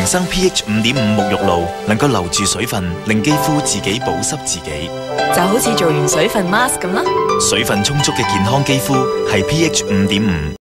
強生 pH 5.5沐浴露能夠留住水分，令肌膚自己保濕自己， 就好似做完水分 mask 咁啦。 水分充足嘅健康肌膚係 pH 5.5。